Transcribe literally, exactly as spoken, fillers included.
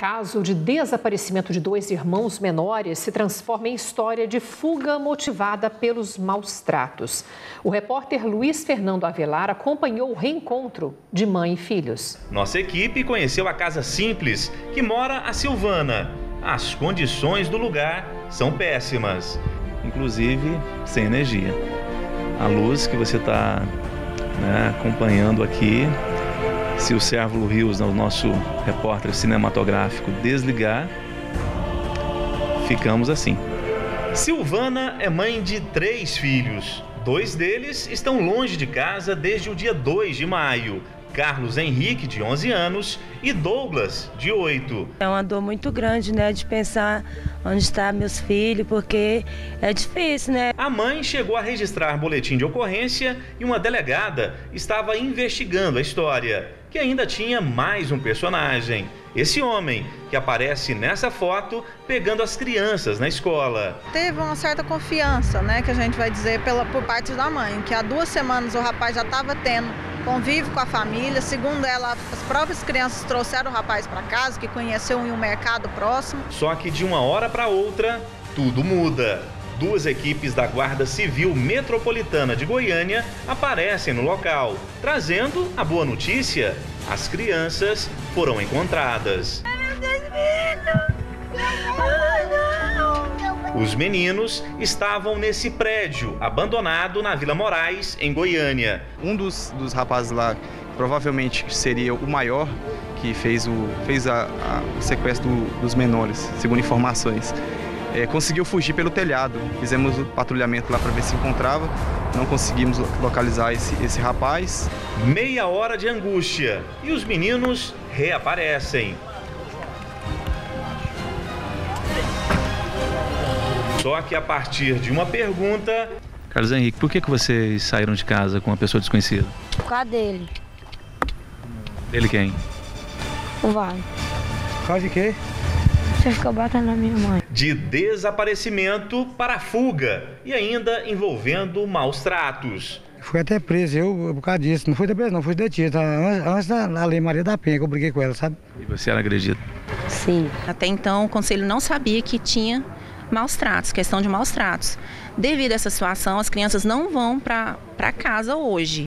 caso de desaparecimento de dois irmãos menores se transforma em história de fuga motivada pelos maus tratos. O repórter Luiz Fernando Avelar acompanhou o reencontro de mãe e filhos. Nossa equipe conheceu a casa simples que mora a Silvana. As condições do lugar são péssimas, inclusive sem energia. A luz que você está, né, acompanhando aqui, se o Sérvulo Rios, o nosso repórter cinematográfico, desligar, ficamos assim. Silvana é mãe de três filhos. Dois deles estão longe de casa desde o dia dois de maio. Carlos Henrique, de onze anos, e Douglas, de oito. É uma dor muito grande, né, de pensar onde estão meus filhos, porque é difícil, né? A mãe chegou a registrar boletim de ocorrência e uma delegada estava investigando a história, que ainda tinha mais um personagem. Esse homem, que aparece nessa foto, pegando as crianças na escola. Teve uma certa confiança, né, que a gente vai dizer pela, por parte da mãe, que há duas semanas o rapaz já estava tendo convívio com a família. Segundo ela, as próprias crianças trouxeram o rapaz para casa, que conheceu em um mercado próximo. Só que de uma hora para outra, tudo muda. Duas equipes da Guarda Civil Metropolitana de Goiânia aparecem no local, trazendo a boa notícia: as crianças foram encontradas. Os meninos estavam nesse prédio abandonado na Vila Moraes, em Goiânia. Um dos, dos rapazes lá, provavelmente seria o maior, que fez o, fez a, a, o sequestro do, dos menores, segundo informações. É, conseguiu fugir pelo telhado. Fizemos o patrulhamento lá para ver se encontrava. Não conseguimos localizar esse, esse rapaz. Meia hora de angústia e os meninos reaparecem. Só que a partir de uma pergunta... Carlos Henrique, por que, que vocês saíram de casa com uma pessoa desconhecida? Por causa dele. Dele quem? O Vai. Por causa de quê? Você ficou batendo na minha mãe. De desaparecimento para fuga e ainda envolvendo maus tratos. Fui até preso, eu, por causa disso. Não fui preso, não, fui detido. Antes, antes da, da Lei Maria da Penha, que eu briguei com ela, sabe? E você era agredido? Sim. Até então, o conselho não sabia que tinha maus tratos, questão de maus tratos. Devido a essa situação, as crianças não vão para casa hoje.